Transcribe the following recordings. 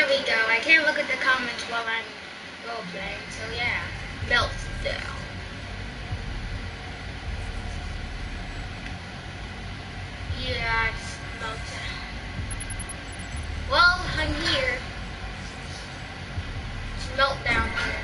There we go. I can't look at the comments while I'm role playing, so yeah. Meltdown. Yeah, it's meltdown. Well, I'm here. It's meltdown here.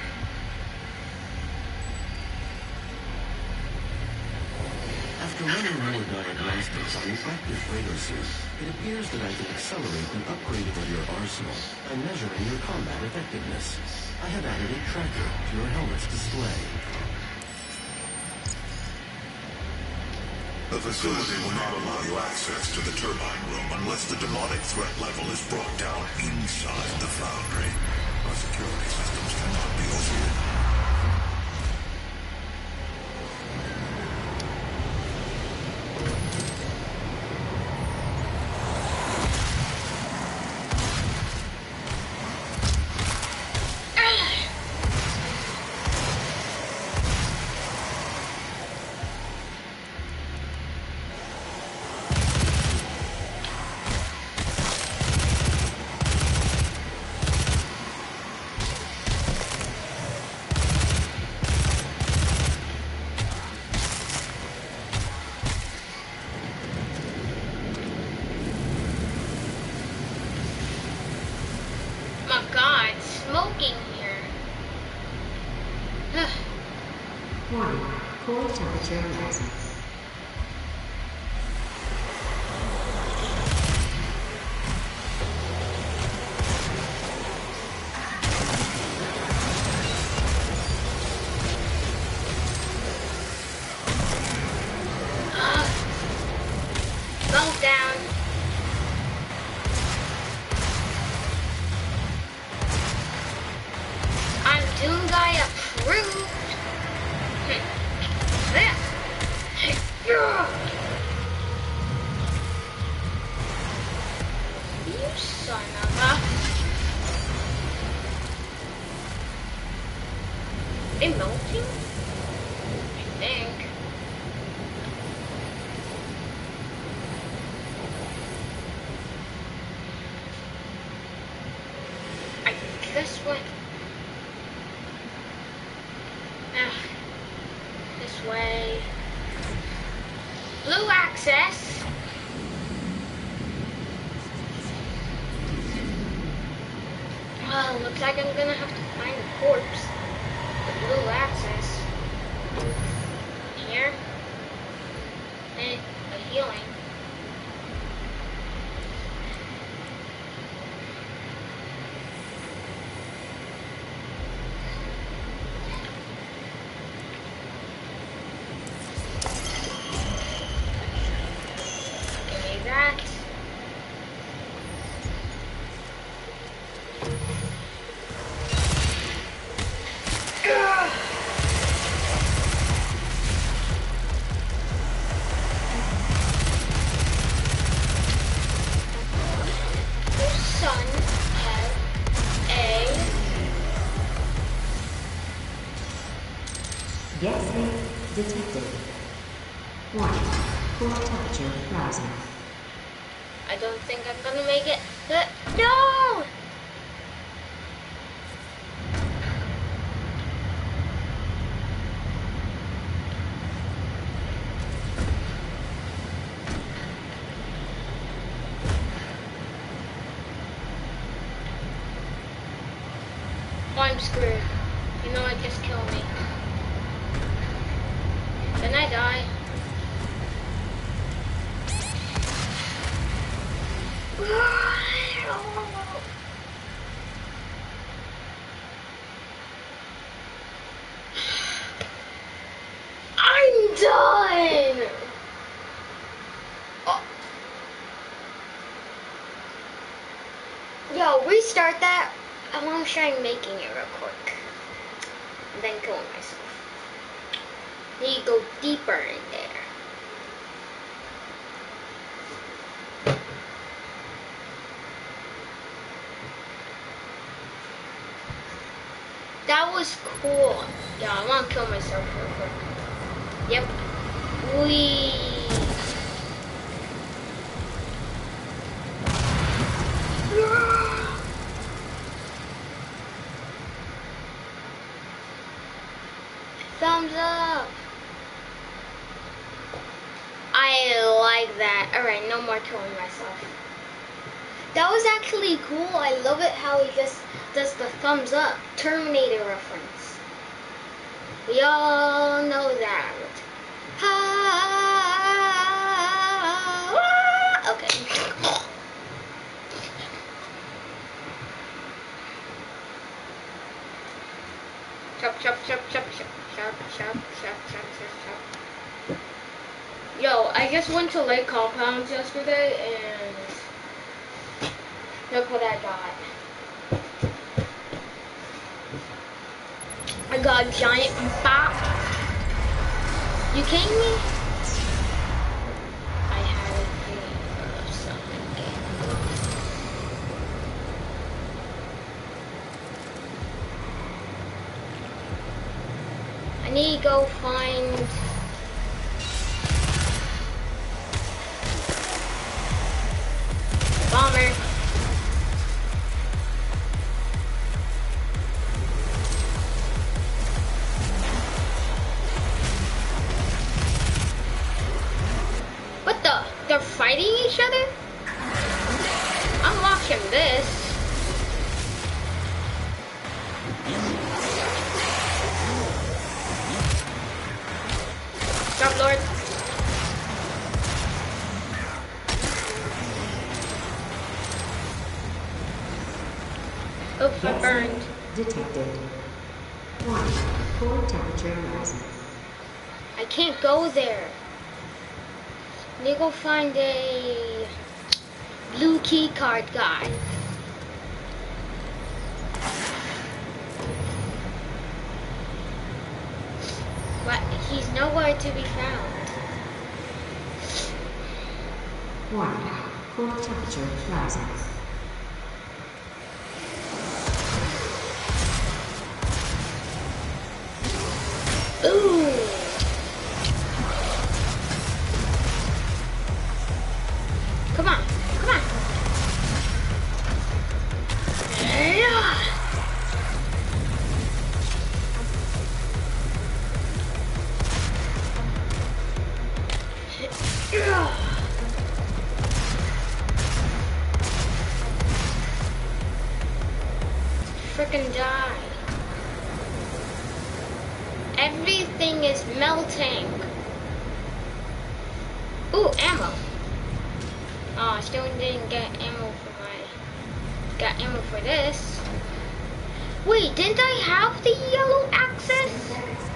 After running more diagnostics on the active radar suit, it appears that I can accelerate the upgrading of your arsenal by measuring your combat effectiveness. I have added a tracker to your helmet's display. The facility will not allow you access to the turbine room unless the demonic threat level is brought down inside the foundry. Our security systems cannot be overridden. Smoking here. Warning, core temperature rising. Meltdown. I'm Doomguy approved. You son of a... They melting? I think. I guess what? This way. Blue access. Well, looks like I'm gonna have to find a corpse. The blue access. Here. And a healing. That. Your son has a Gas leak detected. Warning, core temperature rising. I don't think I'm gonna make it. No! Oh, I'm screwed. You know what? Just kill me. Then I die. I'm done! Oh. Yo, restart that. I want to try making it real quick. And then killing myself. Need to go deeper in there. That was cool. Yeah, I want to kill myself real quick. Yep. Wee. more killing myself. That was actually cool. I love it how he just does the thumbs up. Terminator reference. We all know that. Okay. Chop, chop, chop, chop, chop, chop, chop, chop, chop, chop. Yo, I just went to Lake Compounds yesterday and look what I got. I got a giant bop. You kidding me? I had a dream of something. I need to go find bomber. What the? They're fighting each other? I'm watching this. Jump, Lord. Oops, I burned. Detected. 1. Core temperature rising. I can't go there. I need to go find a blue key card guy. But he's nowhere to be found. 1. Core temperature rising. Ooh. Come on, come on. Yeah. Frickin' die. Everything is melting. Ooh, ammo. Oh, I still didn't get ammo for got ammo for this. Wait, didn't I have the yellow access?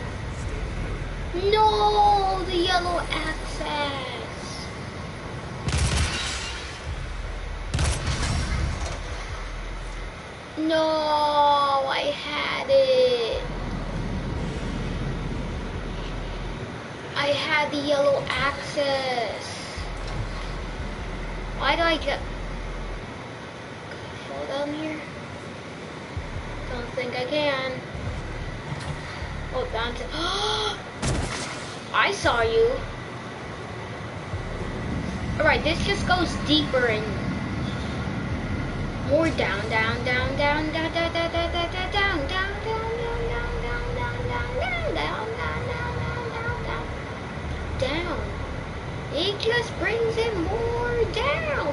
No, the yellow access. No, I had it. I had the yellow access. Why do I get... Can I fall down here? Don't think I can. Oh, bounce it. I saw you. Alright, this just goes deeper and more down, down, down, down, down, down, down, down, down, down, down, down, down, down, down, down, down, down, down. It just brings it more down,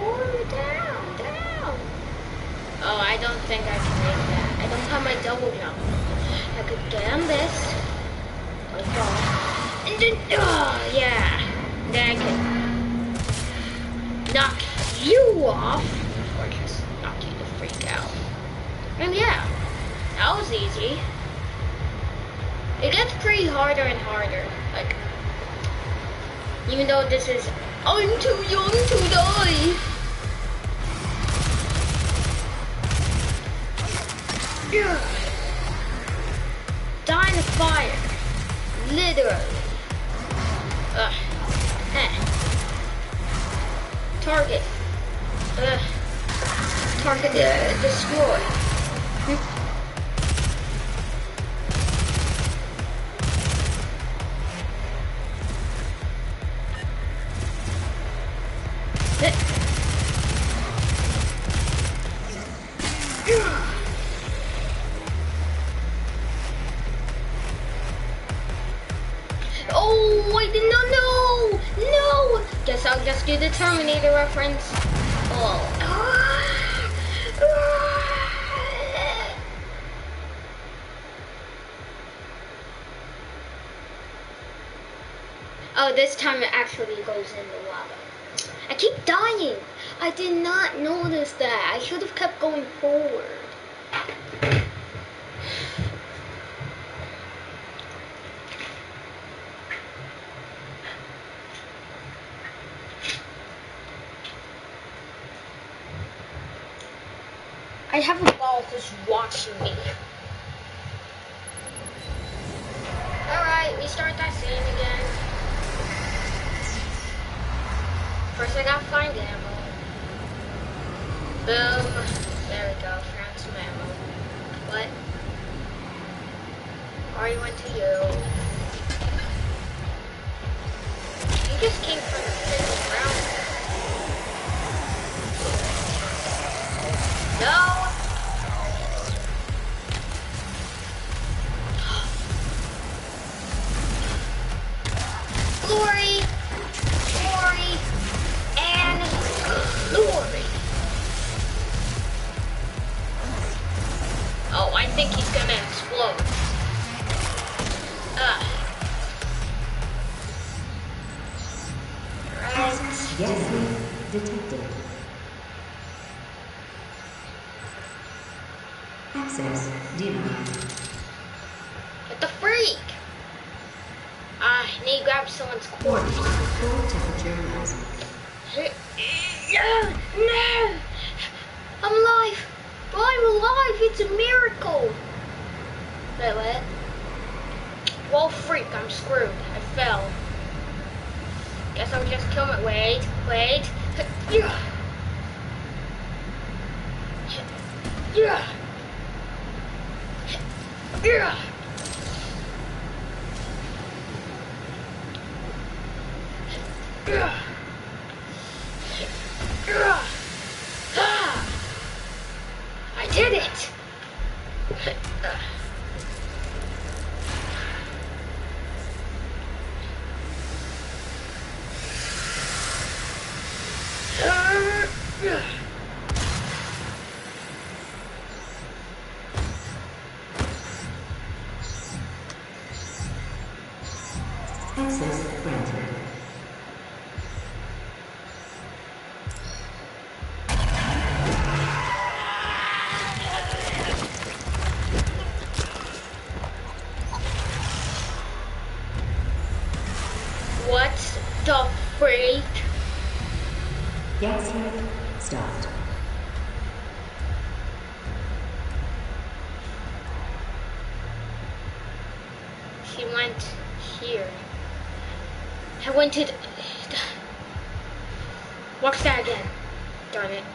down. Oh, I don't think I can make that. I don't have my double jump. I could get on this. Like that. And then, oh, yeah. Then I can knock you off. Or just knock you the freak out. And yeah, that was easy. It gets pretty harder and harder. Like, even though this is, I'm too young to die. Yeah. Die in the fire. Literally. Target. Target destroy. Oh, I did not know. No. Guess I'll just do the Terminator reference. Oh. Oh, this time it actually goes in the lava. I keep dying. I did not notice that. I should have kept going forward. I have a ball who's watching me. Alright, we start that scene again. First I gotta find ammo. Boom. There we go, found some ammo. What? Already went to you. You just came from the freaking ground. No! Glory! Glory! And glory! Oh, I think he's gonna explode. Right. Yes, detected. Access denied. What the freak? I need to grab someone's Warning, corpse. core temperature rising. No! I'm alive! I'm alive! It's a miracle! Wait, what? Well, freak, I'm screwed. I fell. Guess I'll just kill it. Wait. Yeah. I did it! Access granted. What the freak? Gas heat stopped. She went here. I went to... Watch that again. Darn it.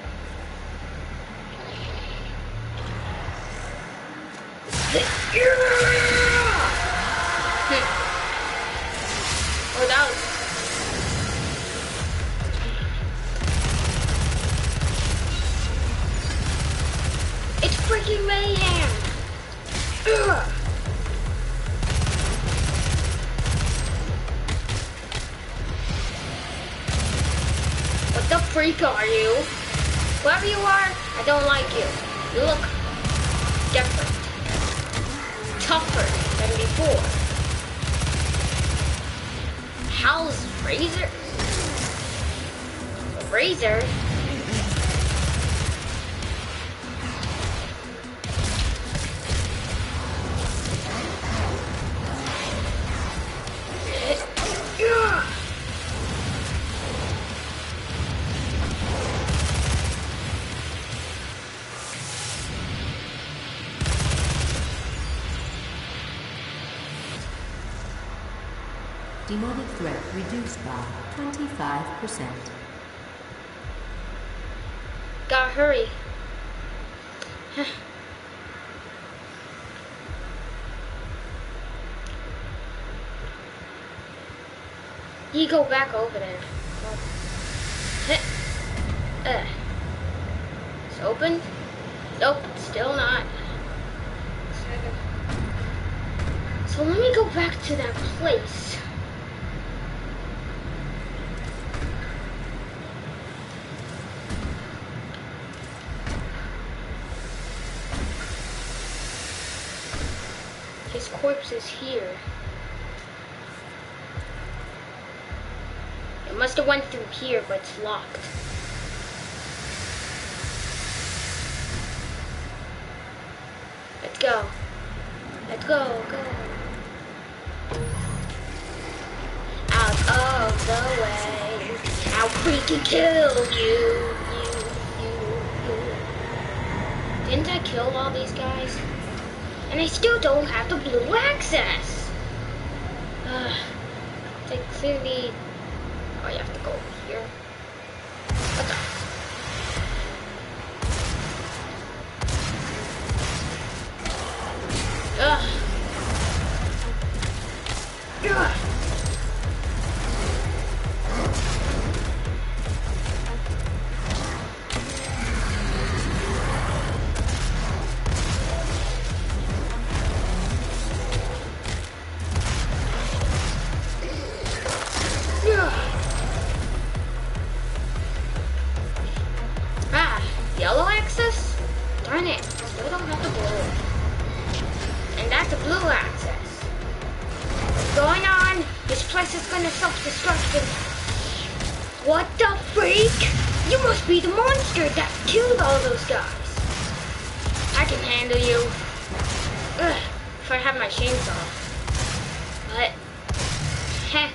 Oh, that was... It's freaking mayhem! Ugh. What the freak are you? Whoever you are, I don't like you. You look different. Tougher than before. How's Razor? Razor? Demonic threat reduced by 25%. Gotta hurry. You go back over there. It's open? Nope, still not. So let me go back to that place. his corpse is here. It must have went through here, but it's locked. Let's go. Let's go, go. Out of the way. I'll freaking kill you. Didn't I kill all these guys? And I still don't have the blue access. They clearly... Oh, you have to go over here. What the? Ugh. Ugh. Yellow axis? Darn it, still don't have the blue. And that's a blue axis. What's going on? This place is gonna self-destruct. What the freak? You must be the monster that killed all those guys. I can handle you. Ugh, if I have my chainsaw. But... Heh.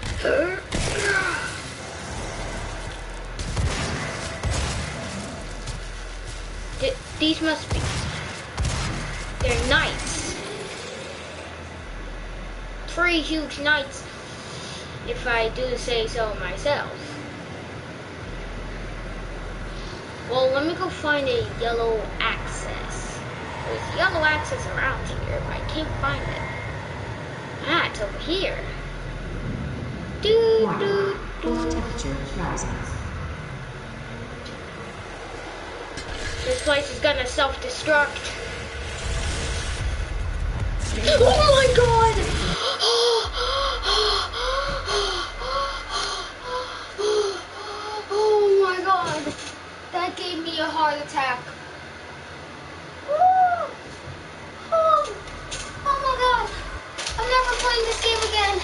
These must be... They're knights. 3 huge knights, if I do say so myself. Well, let me go find a yellow axis. There's yellow axis around here, but I can't find it. Ah, it's over here. Core temperature rising. This place is gonna self-destruct. Oh my god! Oh my god! That gave me a heart attack. Oh my god! I'm never playing this game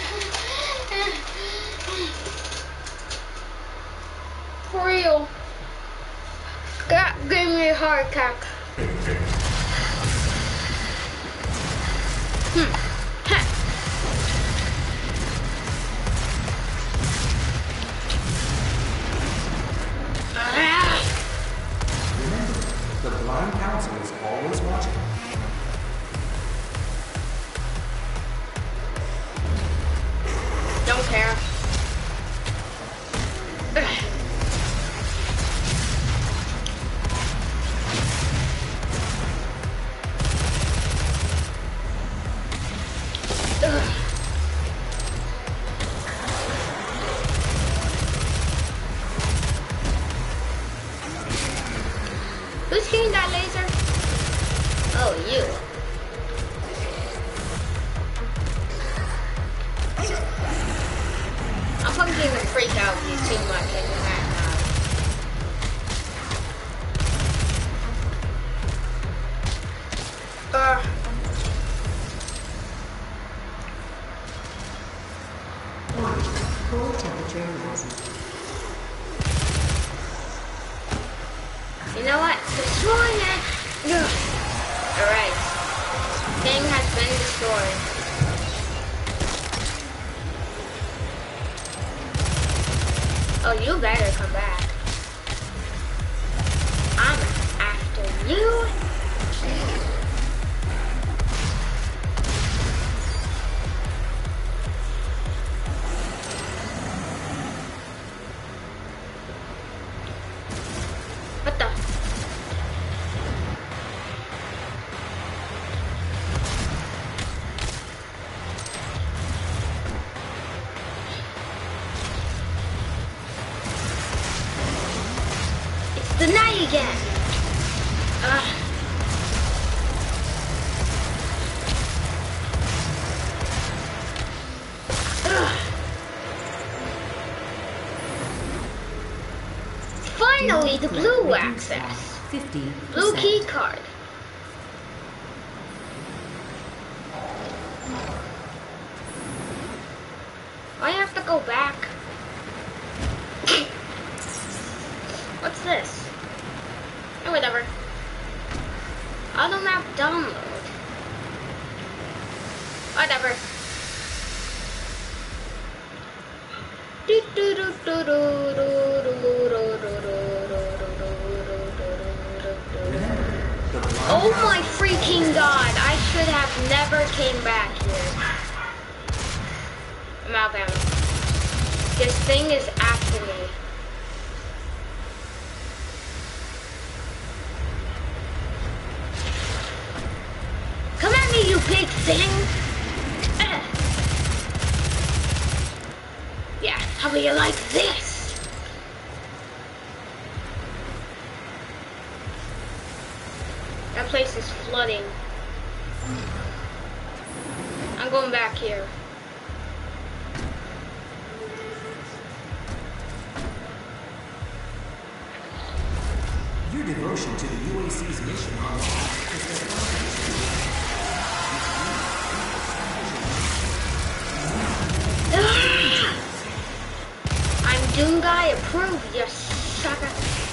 again. For real. That gave me a heart attack. Remember, the Blind Council is always watching. Don't care. Who's shooting that laser? Oh, you. I'm probably gonna freak out with you too much in that Core temperature rising. You know what? Destroying it! Alright. Thing has been destroyed. Oh, you better come back. I'm after you. What the? It's the night again. Finally, the blue access. 50%. Blue key card. Why do I have to go back? What's this? Oh, whatever. Auto map download. Whatever. Oh my freaking god! I should have never came back here. I'm out of ammo. This thing is after me. Come at me, you big thing! Yeah, how do you like this? That place is flooding. I'm going back here. Your devotion to the UAC's mission on I'm Doomguy approved, you sucker.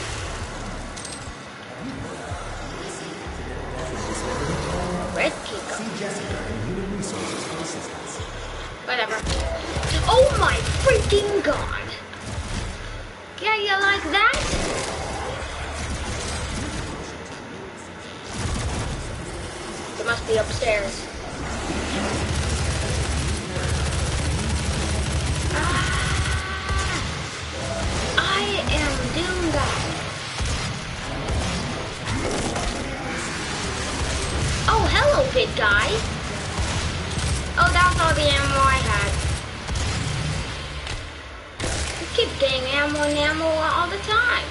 Red Kiko. Whatever. Oh my freaking god! Yeah, you like that? It must be upstairs. I am Doomguy. Oh, hello, big guy. Oh, that's all the ammo I had. You keep getting ammo and ammo all the time.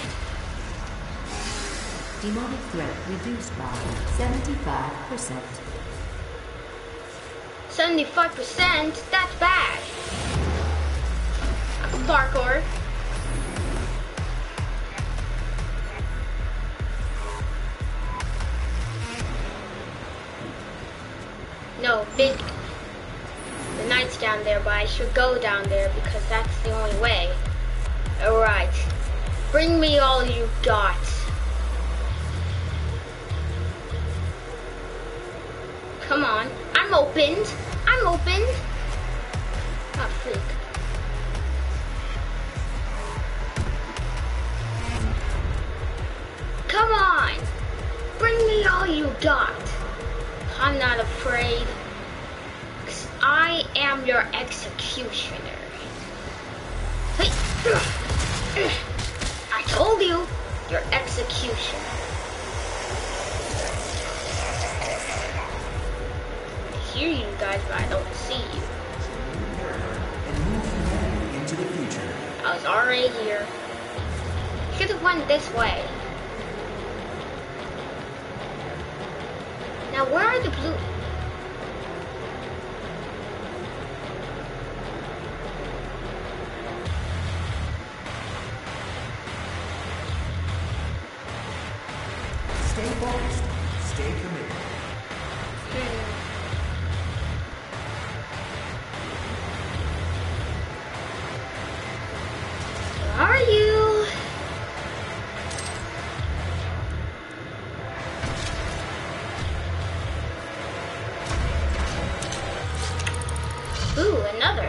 Demonic threat reduced by 75%. 75%? That's bad. I can parkour. No, big. The knight's down there, but I should go down there because that's the only way. Alright. Bring me all you got. Come on. I'm opened. I'm opened. Oh, freak. Come on. Bring me all you got. I'm not afraid. 'Cause I am your executioner. Hey. I told you, your executioner. I hear you guys, but I don't see you. and move humanity into the future. I was already here. Should have went this way. Now where are the blue? Stay focused. Stay committed. Where are you? Ooh, another.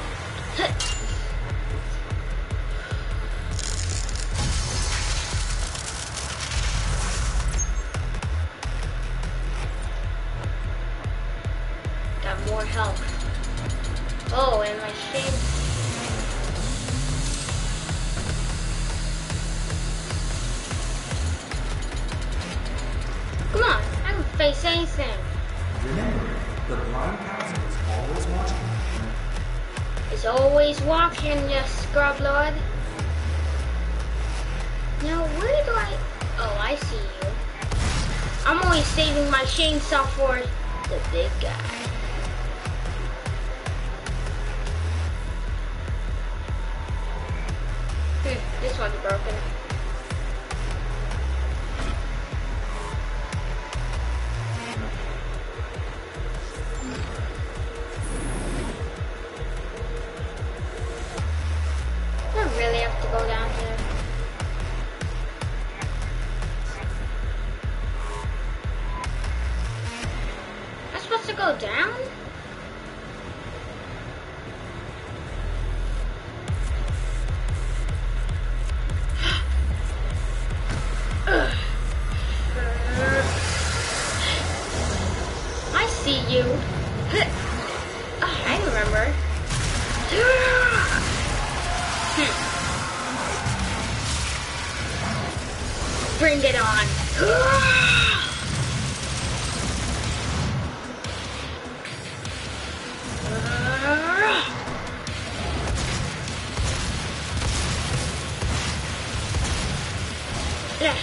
Got more help. Oh, and my shame. Come on, I haven't faced anything. Remember, the Blind Council is always watching. Is always watching, you scrub lord. Now, where do I... Oh, I see you. I'm always saving my chainsaw for the big guy. This one's broken. go down? I see you. I remember. Bring it on. Yeah.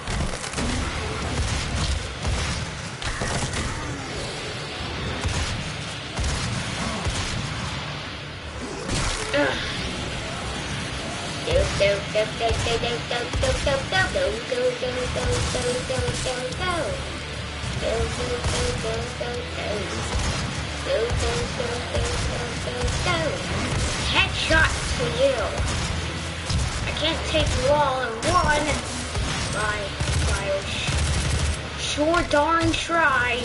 Headshot to you. I can't take you all in one. I'll sure darn try.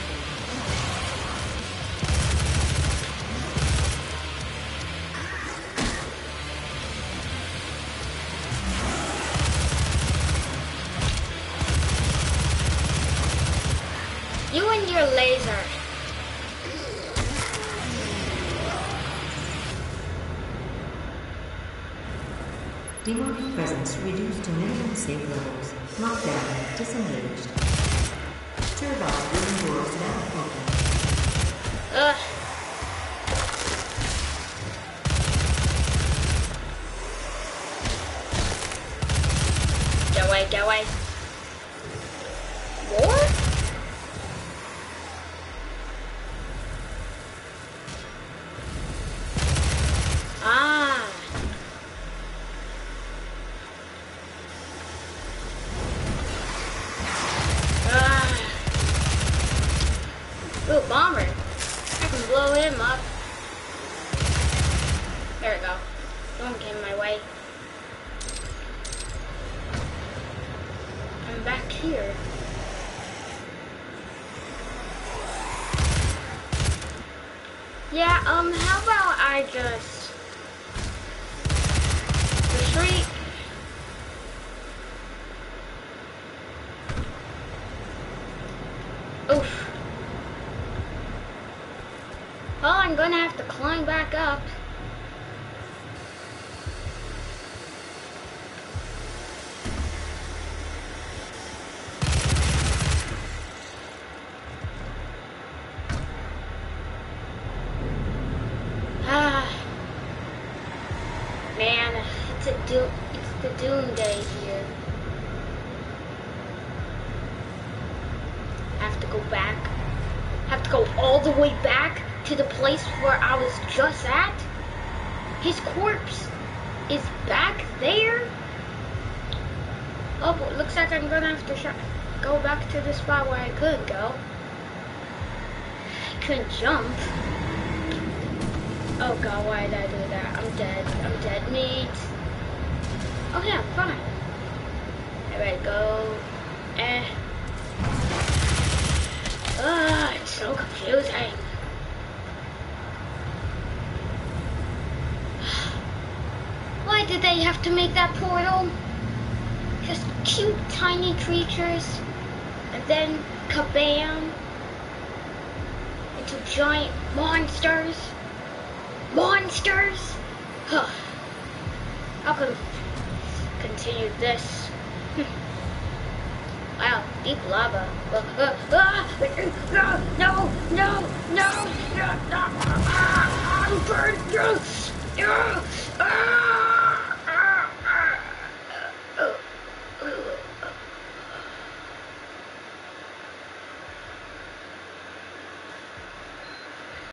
You and your laser. Demonic presence reduced to minimum safe levels. Lockdown disengaged. Turbine room doors now open. Ugh. Go away. More? Ah. Ooh, bomber. I can blow him up. There we go. Don't get in my way. I'm back here. Yeah, how about I just retreat? Oof. Well, I'm gonna have to climb back up. Man, it's the doomsday here. Have to go back. Have to go all the way back to the place where I was just at. His corpse is back there. Oh, but it looks like I'm gonna have to go back to the spot where I could go. I couldn't jump. Oh god, why did I do that? I'm dead meat. Oh yeah, I'm fine. There we go. It's so confusing. Why did they have to make that portal? Just cute tiny creatures, and then kabam! Into giant monsters. Monsters! Huh. How could have continued this? Wow, deep lava. No! I'm burned!